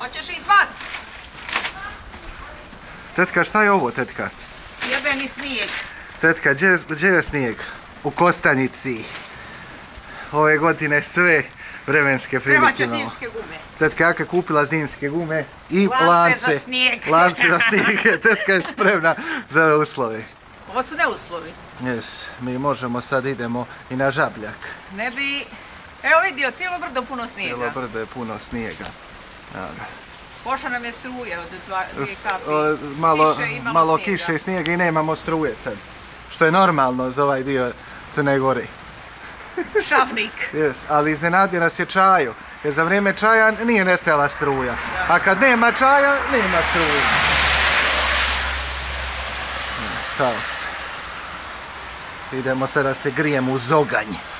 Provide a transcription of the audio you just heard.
Hoćeš ih zvat? Tetka, šta je ovo, tetka? Jebeni snijeg. Tetka, gdje je snijeg? U Kostanjici. Ove godine sve vremenske prilike. Treba će zimske gume. Tetka Jaka kupila zimske gume i Lance za snijeg. Lance za snijeg. Tetka je spremna za ove uslove. Ovo su neuslovi. Jes, mi možemo sad idemo i na Žabljak. Ne bi... Evo vidio, cijelo brdo puno snijega. Cijelo brdo je puno snijega. Pošla nam je struje od dvije kapi. Malo kiše i snijega i nemamo struje sad. Što je normalno za ovaj dio Crne Gore. Šavnik. Jes, ali iznenadio nas je čaju. Jer za vrijeme čaja nije nestajala struja. A kad nema čaja, nema struje. Kaos. Idemo sad da se grijemo u Zoganj.